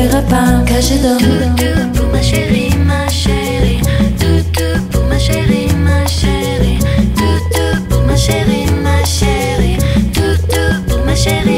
repas cachés d'or. Toutou pour ma chérie, ma chérie. Toutou pour ma chérie, ma chérie. Toutou pour ma chérie, ma chérie. Toutou pour ma chérie.